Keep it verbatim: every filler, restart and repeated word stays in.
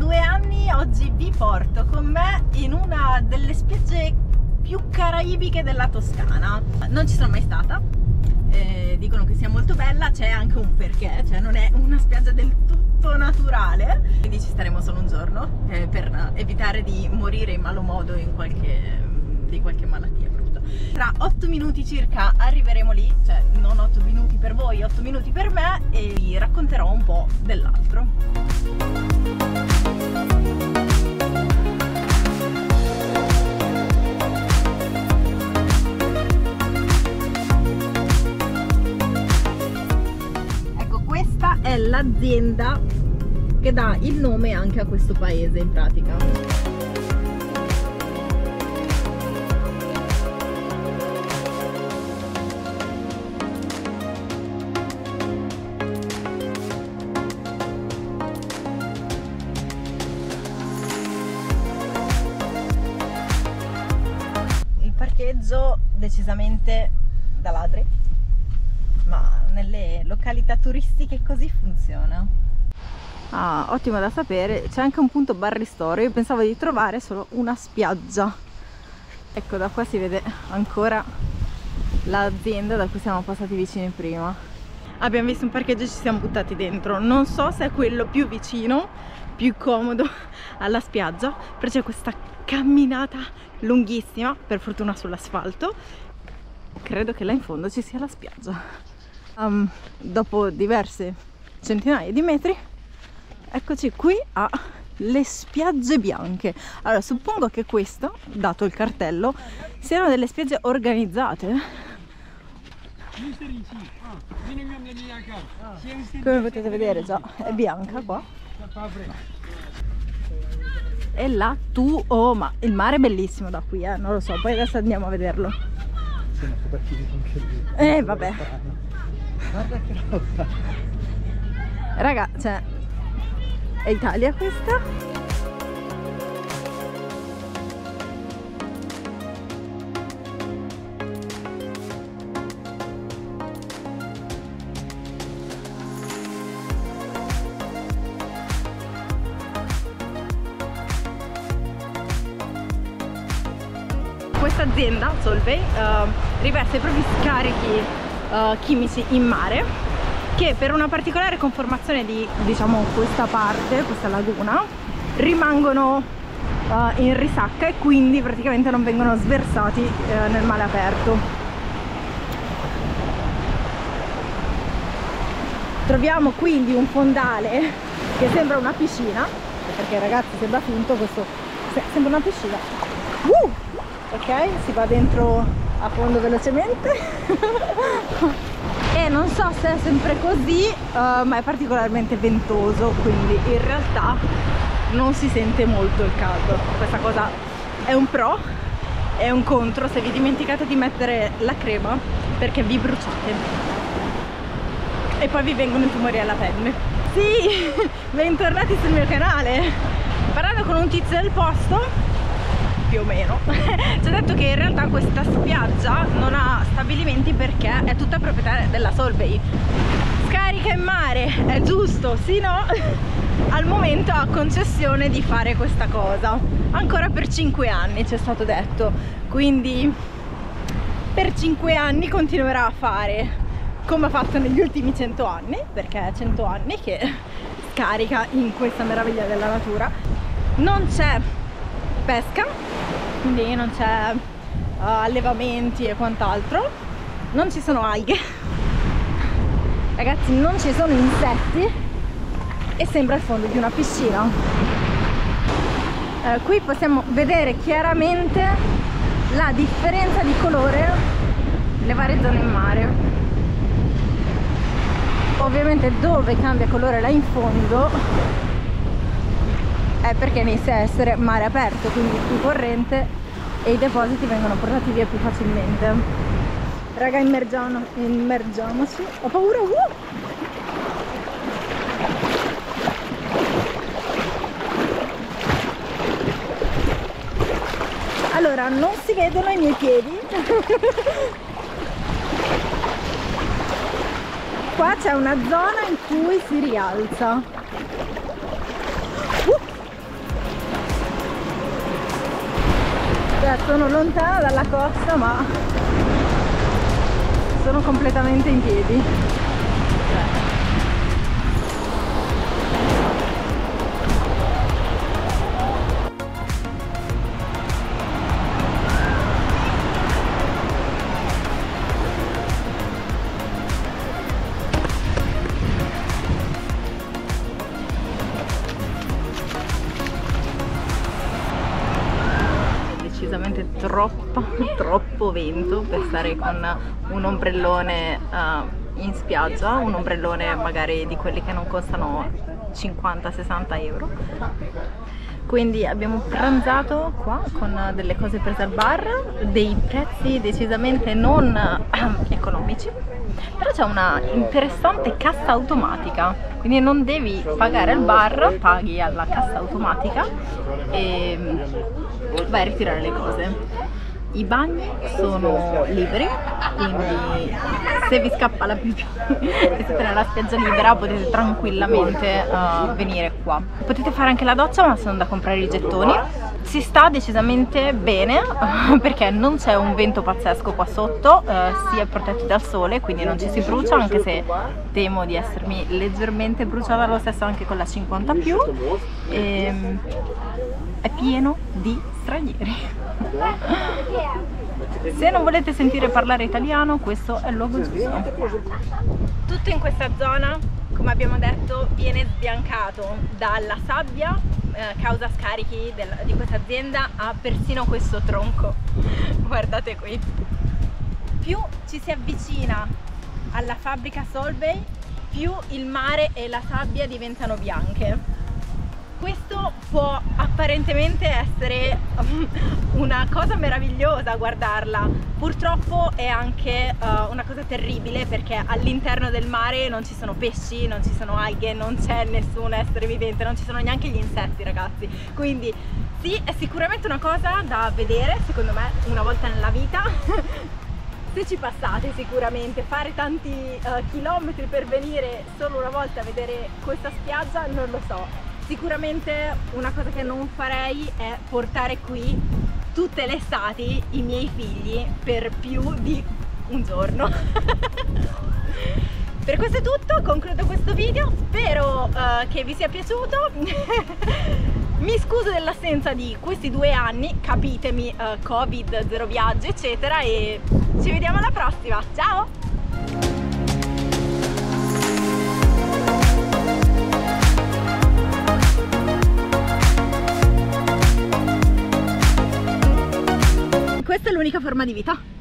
due anni oggi vi porto con me in una delle spiagge più caraibiche della Toscana. Non ci sono mai stata, eh, dicono che sia molto bella, c'è anche un perché, cioè non è una spiaggia del tutto naturale, quindi ci staremo solo un giorno eh, per evitare di morire in malo modo in qualche, di qualche malattia brutta. Tra otto minuti circa arriveremo lì, cioè non otto minuti per voi, otto minuti per me, e vi racconterò un po' dell'altro. È l'azienda che dà il nome anche a questo paese in pratica. Il parcheggio decisamente da ladri, ma nelle località turistiche così funziona. Ah, ottimo da sapere, c'è anche un punto bar ristoro. Io pensavo di trovare solo una spiaggia. Ecco, da qua si vede ancora l'azienda da cui siamo passati vicini prima. Abbiamo visto un parcheggio e ci siamo buttati dentro. Non so se è quello più vicino, più comodo alla spiaggia, però c'è questa camminata lunghissima, per fortuna sull'asfalto. Credo che là in fondo ci sia la spiaggia. Um, dopo diverse centinaia di metri eccoci qui alle spiagge bianche. Allora, suppongo che questo, dato il cartello, siano delle spiagge organizzate. Come potete vedere già è bianca qua, e là tu, oh, ma il mare è bellissimo da qui, eh? Non lo so, poi adesso andiamo a vederlo. Eh vabbè, guarda che roba. Raga, cioè, è Italia questa? Questa azienda, Solvay, uh, riversa i propri scarichi uh, chimici in mare, che per una particolare conformazione di, diciamo, questa parte, questa laguna, rimangono uh, in risacca e quindi praticamente non vengono sversati uh, nel mare aperto. Troviamo quindi un fondale che sembra una piscina, perché ragazzi sembra finto, questo sembra una piscina. Uh! Ok, si va dentro a fondo velocemente. E non so se è sempre così, uh, ma è particolarmente ventoso, quindi in realtà non si sente molto il caldo. Questa cosa è un pro e un contro se vi dimenticate di mettere la crema, perché vi bruciate e poi vi vengono i tumori alla pelle. Sì, bentornati sul mio canale. Parlando con un tizio del posto, più o meno, ci ha detto che in realtà questa spiaggia non ha stabilimenti perché è tutta proprietà della Solvay. Scarica in mare, è giusto, sì no? Al momento ha concessione di fare questa cosa ancora per cinque anni, ci è stato detto, quindi per cinque anni continuerà a fare come ha fatto negli ultimi cento anni, perché è cento anni che scarica in questa meraviglia della natura. Non c'è pesca, quindi non c'è uh, allevamenti e quant'altro, non ci sono alghe, ragazzi, non ci sono insetti e sembra il fondo di una piscina. Uh, qui possiamo vedere chiaramente la differenza di colore nelle varie zone in mare. Ovviamente dove cambia colore là in fondo è perché inizia a essere mare aperto, quindi più corrente e i depositi vengono portati via più facilmente. Raga, immergiamo, immergiamoci. Ho paura! Uh! Allora, non si vedono i miei piedi. Qua c'è una zona in cui si rialza. Uh! Cioè, sono lontana dalla costa, ma sono completamente in piedi. Decisamente troppo, troppo vento per stare con un ombrellone uh, in spiaggia, un ombrellone magari di quelli che non costano cinquanta sessanta euro. Quindi abbiamo pranzato qua con delle cose prese al bar, dei prezzi decisamente non uh, economici, però c'è una interessante cassa automatica, quindi non devi pagare al bar, paghi alla cassa automatica e vai a ritirare le cose. I bagni sono liberi, quindi se vi scappa la pipì e siete nella spiaggia libera potete tranquillamente uh, venire qua. Potete fare anche la doccia, ma sono da comprare i gettoni. Si sta decisamente bene uh, perché non c'è un vento pazzesco qua sotto, uh, si è protetti dal sole, quindi non ci si brucia, anche se temo di essermi leggermente bruciata lo stesso anche con la cinquanta più. E, um, è pieno di stranieri. Se non volete sentire parlare italiano, questo è il luogo giusto. Tutto in questa zona, come abbiamo detto, viene sbiancato dalla sabbia eh, causa scarichi del, di questa azienda. Ha persino questo tronco, guardate qui. Più ci si avvicina alla fabbrica Solvay, più il mare e la sabbia diventano bianche. Questo può apparentemente essere una cosa meravigliosa guardarla, purtroppo è anche uh, una cosa terribile, perché all'interno del mare non ci sono pesci, non ci sono alghe, non c'è nessun essere vivente, non ci sono neanche gli insetti, ragazzi. Quindi sì, è sicuramente una cosa da vedere, secondo me, una volta nella vita. Se ci passate, sicuramente fare tanti uh, chilometri per venire solo una volta a vedere questa spiaggia, non lo so. Sicuramente una cosa che non farei è portare qui tutte le estati i miei figli per più di un giorno. Per questo è tutto, concludo questo video, spero uh, che vi sia piaciuto. Mi scuso dell'assenza di questi due anni, capitemi, uh, Covid, zero viaggi eccetera, e ci vediamo alla prossima, ciao! Questa è l'unica forma di vita.